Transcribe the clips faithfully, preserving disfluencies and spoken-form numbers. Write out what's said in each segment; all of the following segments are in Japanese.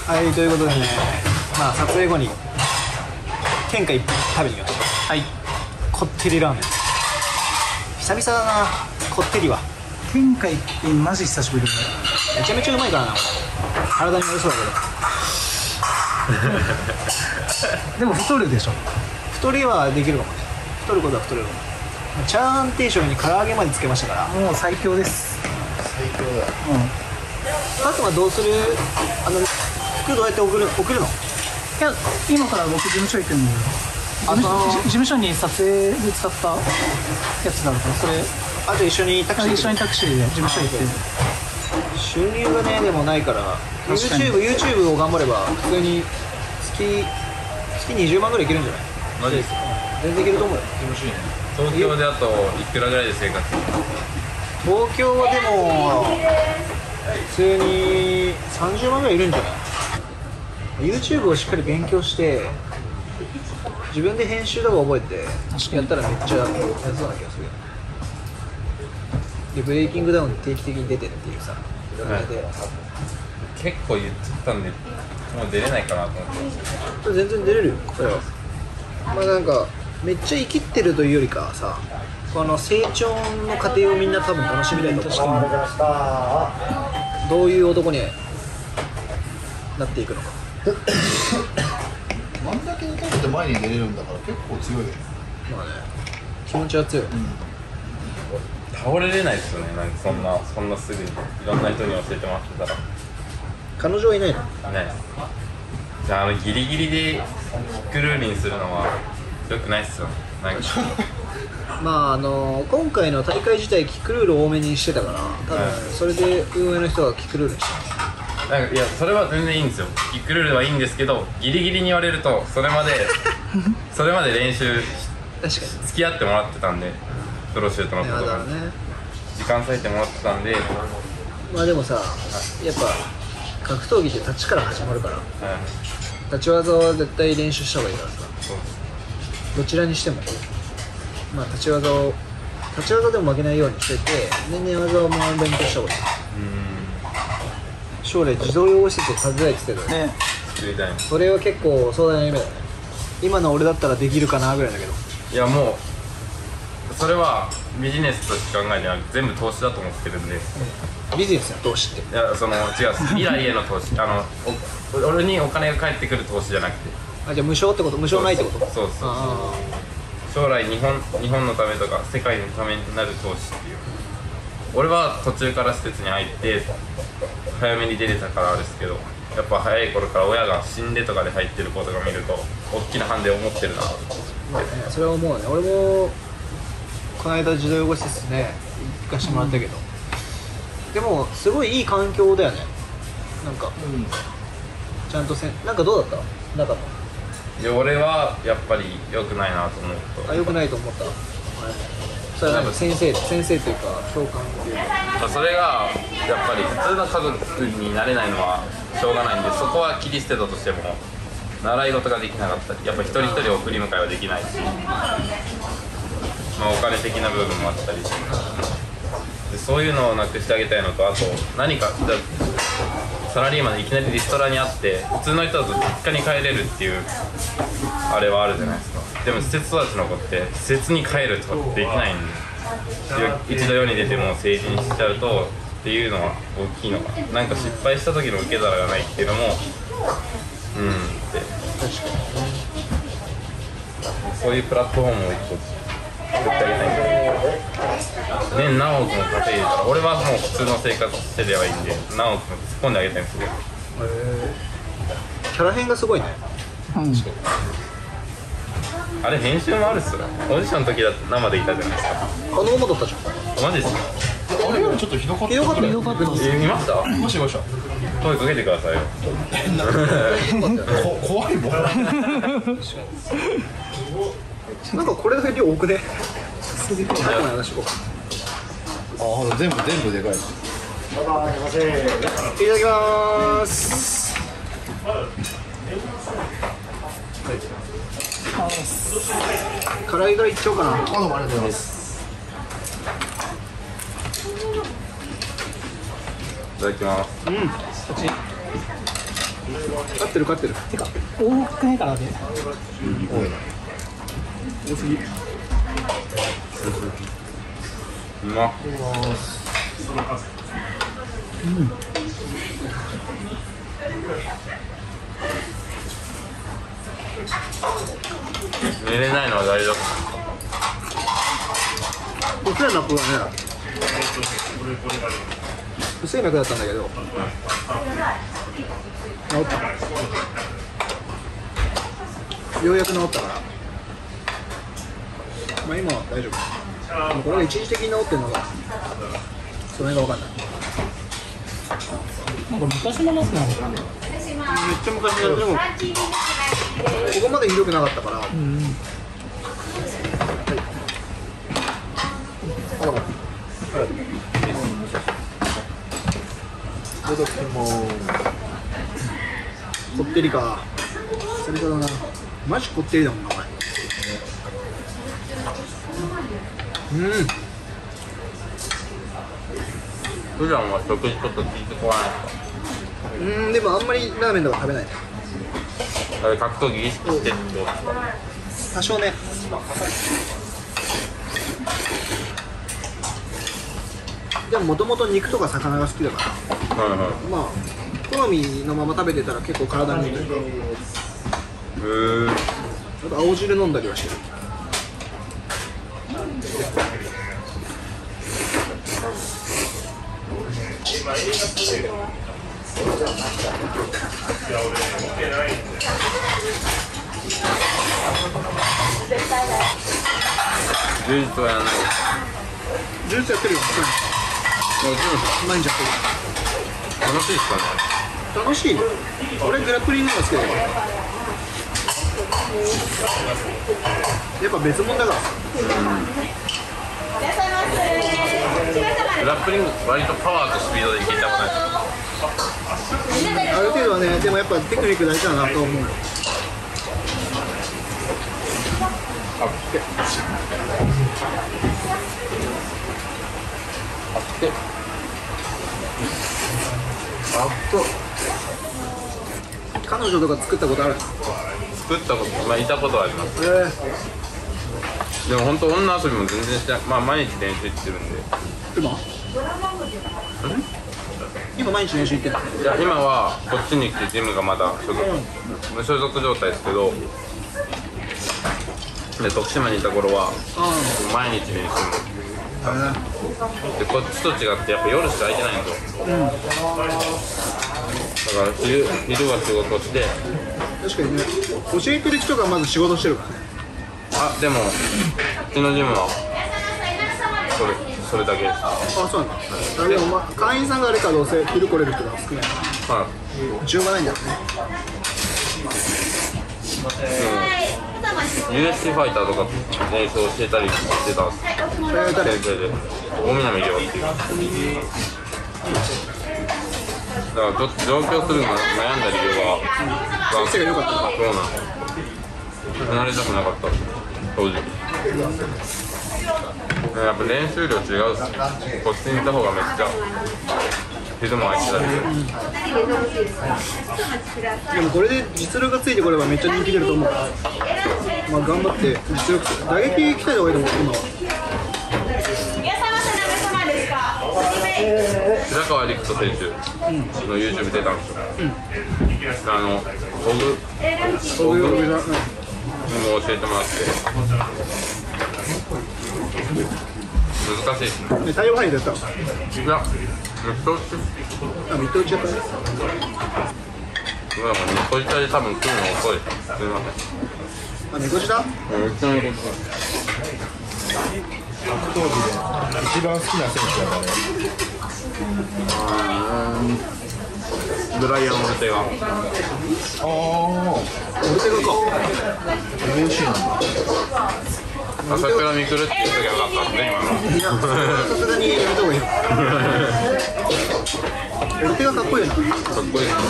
はい、ということでね、まあ撮影後に天下一品食べに行きました。はい、こってりラーメン。久々だな、こってりは。 天下一品マジ久しぶりだね。 めちゃめちゃうまいからな、体に悪そうだけどでも太るでしょ。 太りはできるかもね。太ることは太れるかも。チャーハン定食に唐揚げまでつけましたから、 もう最強です。 最強だ。 うん。パクはどうする？あの服どうやって送る送るの？ いや、今から僕事務所行くんで、事務, 事務所に撮影で使ったやつがあるから、それあと一緒にタクシー一緒にタクシーで事務所行って。 収入がねでもないから YouTube, YouTube を頑張れば普通に月月にじゅうまんぐらいいけるんじゃない？ マジですか？ 全然いけると思うよ。 楽しいね。東京であといくらぐらいで生活？ 東京はでも普通にさんじゅうまんぐらいいるんじゃない？ YouTube をしっかり勉強して自分で編集とか覚えてやったらめっちゃやりそうな気がするよ。でブレイキングダウン定期的に出てっていうさ、はい、で結構言っちゃったんでもう出れないかなと思って。 全然出れるよこれは。まあなんかめっちゃ生きってるというよりかはさ、この成長の過程をみんな多分楽しみたいと思う。どういう男になっていくのか。 あんだけ食べて前に出れるんだから結構強いよね。 まあね、気持ちは強い、うん、 倒れれないですよね。なんかそんなそんなすぐにいろんな人に教えてもらってたら。 彼女はいないの？ いないです。じゃあ、あのギリギリでヒックルーリンするのは良くないっすよね。なんかまああの今回の大会自体キックルール多めにしてたから多分それで運営の人がキックルールにした。 なんかいやそれは全然いいんですよ。キックルールはいいんですけど、ギリギリに言われるとそれまでそれまで練習確かに付き合ってもらってたんで、プロシュートのことが、ね、時間割いてもらってたんで。 まあでもさ、はい、やっぱ格闘技って立ちから始まるから、はい、立ち技は絶対練習した方がいいからさ。どちらにしてもまあ立ち技を立ち技でも負けないようにしてて、で寝技をもう勉強した方がいい。将来児童養護施設を建てたいって言ってたよね。それは結構壮大な夢だね。今の俺だったらできるかなぐらいだけど。 いやもうそれはビジネスとして考えてなく全部投資だと思ってるんで、うん、 ビジネスや投資って。 いやその違う未来への投資あの俺にお金が返ってくる投資じゃなくて。 あ、じゃあ無償ってこと？無償ないってこと？ そうそうそう。将来日本日本のためとか世界のためになる投資っていう。俺は途中から施設に入って早めに出れたからあれですけど、やっぱ早い頃から親が死んでとかで入ってる子とか見ると大きなハンデを持ってるなと。 まあね、それは思うね。俺もこの間児童養護施設ね行かしてもらったけど、うん、でもすごいいい環境だよね。なんか、うん、ちゃんとせんなんかどうだった？中の。 で俺はやっぱり良くないなと思うと。 あ、良くないと思った。はい、それは先生先生というか教官っていうか。 それがやっぱり普通の家族になれないのはしょうがないんで、そこは切り捨てたとしても習い事ができなかったり、やっぱり一人一人送り迎えはできないし、まあ、お金的な部分もあったりで、そういうのをなくしてあげたいのと、あと何かサラリーマンでいきなりリストラにあって普通の人だと実家に帰れるっていうあれはあるじゃないですか。でも施設育ちの子って施設に帰るとかできないんで、一度世に出ても成人しちゃうとっていうのは大きいのかな。なんか失敗した時の受け皿がないっていうのもうんって。確かにそういうプラットフォームを一個作ってあげたいんで、年何億も稼いでたら俺はもう普通の生活してればいいんで何億も突っ込んであげたいんですけど。へー、キャラ変がすごいね。うん、 あれ編集もあるっすよ。オーディションの時だって生でいたじゃないですか。 あのままだったじゃん。 マジですか？ あれよりちょっとひどかった。 ひどかった。ひどかった。 え、見ました？ 見ました見ました。 声かけてくださいよ。 怖いもん。 なんかこれだけ量多くね。最後の話を。 ああ、全部全部でかい。いただきます。辛いからいっちゃおうかな。 あ、どうもありがとうございます。 いただきます。 うん。こっち。 勝ってる勝ってる。 てか多くねからで多すぎ。 うまっ。寝れないのは大丈夫。 不整脈はね、不整脈だったんだけど、治った。ようやく治ったから、まあ今は大丈夫。でもこれが一時的に治ってるのが、その辺が分かんない。 なんか昔のナスなのかな。 めっちゃ昔だ。でもここまでひどくなかったから。 うんうん。 あらら。 出てきてもこってりか。久々だな。マジこってりだもんな、お前。うん。 普段は食事ちょっと聞いてこないうん、でもあんまりラーメンとか食べないね。 あれ格闘技意識してってことですか？ 多少ね。でももともと肉とか魚が好きだから、 はいはい。 まあ好みのまま食べてたら結構体にいいというか、 へー。 あと青汁飲んだりはしてる。 充実はやらない。 ずっとやってるよ。毎日やって楽しいですかね。 る。楽しいよ。俺グラップリングが好きだよ。やっぱ別物だからさ。 グラップリング割とパワーとスピードでいけちゃうないですか？ ある程度はね、でもやっぱテクニック大事だなと思う。 あってあってあっと彼女とか作ったことある？ 作ったこと、まあ、いたことはあります。 えー、 でも本当女遊びも全然してない。まあ毎日練習行ってるんで。 今？今毎日練習行ってるの？ いや今はこっちに来てジムがまだ所属、無所属状態ですけど、で徳島にいた頃は毎日練習で、こっちと違ってやっぱ夜しか空いてないんですよ。 うん、うん、 だから昼、昼は仕事して。 確かにね、教えてる人がまず仕事してるからね。 あ、でもうちのジムはそれ、それだけです。 あ、そうなんだ。あ、でも、まあ、会員さんがあれからどうせ昼来れる人が少ないかはら需要がないんだろうね。 い。ユーエフシー ファイターとか練習を教えたりしてたんです。 えー、誰？ 先生で大南亮っていう。だからちょっと上京するの悩んだ理由は、 先生が良かったのか。 そうなんです。離れたくなかった当時。やっぱ練習量違うっす。こっちにいた方がめっちゃ昼も空いてたりして。 でもこれで実力がついてこればめっちゃ人気出ると思うから、まあ頑張って実力つ打撃鍛えた方がいいと思う、今は。 白川陸斗選手の YouTube 出たんですよ。うん、あのオグオグにも教えてもらって難しいですね。 ね、太陽範囲でやったの？ いや、ミッド打ち。 あ、ミッド打ちやったね。 でもミッド打ちで多分来るの遅いです。すみません。 あ、猫舌？ めっちゃ猫舌。 格闘技で一番好きな選手だからね。 ブライアン・オルテガ。 ああ、 オルテガか。 美味しいな。 朝倉未来って言っときゃよかったですね、今の。 いや、さすがにやめた方がいいよ。オルテガかっこいいな。 かっこいいですね。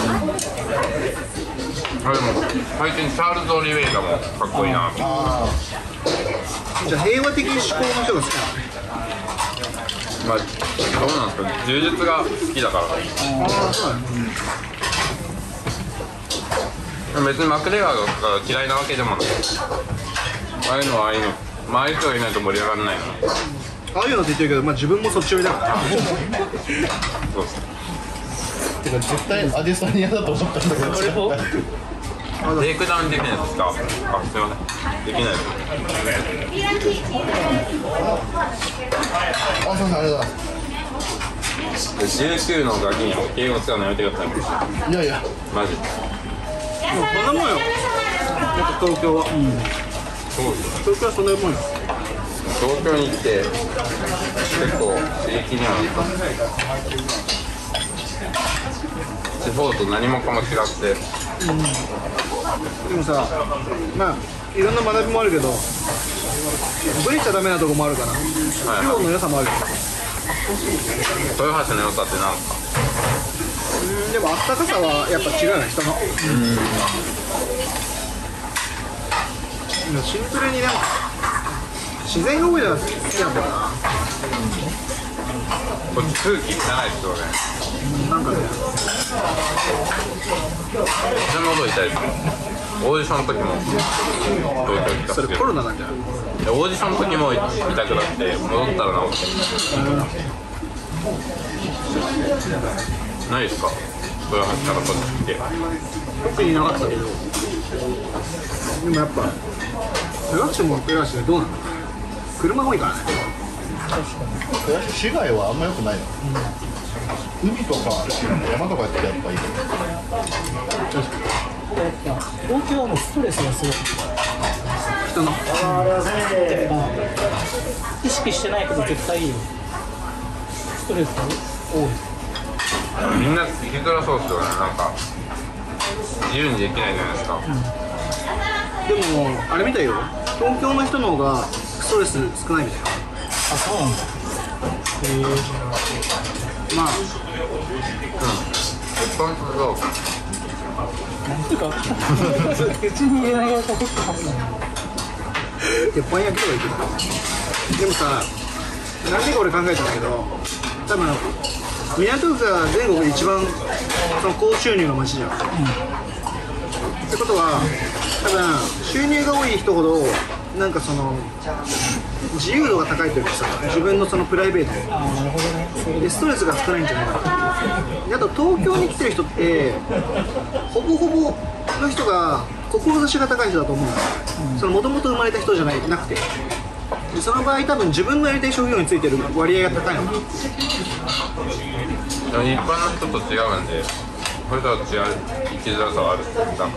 あ、でも最近チャールズ・オリベイラもかっこいいな。 あじゃあ平和的思考の人が好きなのね。 まあ、どうなんですか、柔術が好きだから。 ああ、そうなんだ。 別にマクレガーが嫌いなわけでもない。ああいうのはああいうの、まあ、ああいう人がいないと盛り上がらないの。 ああいうのって言ってるけど、まあ、自分もそっち寄りだからそうてか絶対アデサニアだと思ったんだけど俺もテイクダウンできないやつですか。あ、すいません、できないです。 あ、すいません、ありがとうございます。 じゅうきゅうのガキに敬語使うのやめてください。 いやいや、 マジで。 こんなもんよ、やっぱ東京は、 そうです。 東京はそんなもんよ。 東京に来て結構刺激にはなった。地方と何もかも違って、 でもさ、まあいろんな学びもあるけど、ブレちゃダメなとこもあるから、 はい地方の良さもあるよ。 豊橋の良さって何ですか。 うん、でもあったかさはやっぱ違うよね、人の。うん、シンプルになんか自然が多いのが好きなんだよな。 こっち空気汚いですよね。 なんかね、 普通の喉痛いです。オーディションの時も東京来たそれコんですけど、 ロナなんじゃない？ オーディションの時も痛くなって戻ったら治ってないですか。豊橋からこっち来て。 特になかったけど、でもやっぱ豊橋も豊橋でどうなの？車多いからね。 市街はあんま良くないの、うん、海とか山とかやったらやっぱいいけど、 東京はもうストレスがすごい。 人のやっぱ意識してないけど絶対いいよ。ストレスが多い。 みんな生きづらそうですよね。なんか自由にできないじゃないですか。 でもあれみたいよ、東京の人の方がストレス少ないみたいな。 あ、そうなんだ。へえ。 まあ鉄板とどうなんていうか、口に入れながらここって話なの。 鉄板焼きとか言ってた。でもさ、なんでか俺考えたんだけど、多分港区が全国で一番その高収入の街じゃん、うん、ってことは多分収入が多い人ほどなんかその自由度が高いというかさ、自分のそのプライベートああ、なるほどね。 でストレスが少ないんじゃないかな。あと東京に来てる人ってほぼほぼの人が志が高い人だと思うんだよ、うん、そのもともと生まれた人じゃないなくて、でその場合多分自分のやりたい職業についてる割合が高いの。 でも一般の人と違うんで、これとは違う生きづらさはある。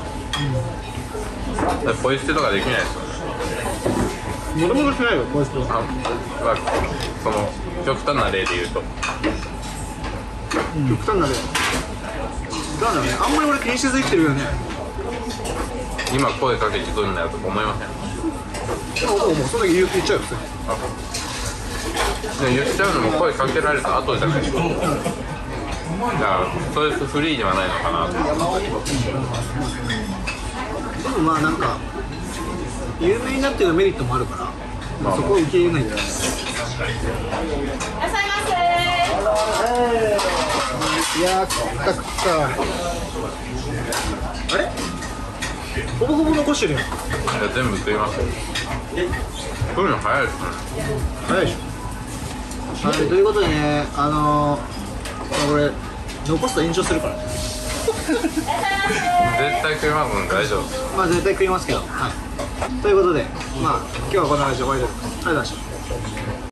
うん、ポイ捨てとかできないですよね。 もともとしないよ、こういう人。 あ、まあ、その極端な例で言うと、 うん、極端な例。だからね、あんまり俺気にせず生きてるよね。 今声かけてくるんだよとか思いません？ もうもうそんだけ言っちゃうよ。 で言っちゃうのも声かけられた後じゃないですか。だからそれフリーではないのかなと思って。 でもまあなんか有名になってるメリットもあるから、まあ、そこを受け入れないんじゃないですか。 いらっしゃいませ。 いやー、食った食った。あれほぼほぼ残してるよ。 いや全部食いますよ。食うの早いですね。 早いでしょ。はい、ということでね、あのー、俺残すと延長するからね。 絶対食いますもん、大丈夫。 まあ絶対食いますけど、はい。ということで、まあ今日はこんな感じで終わりです。ありがとうございました。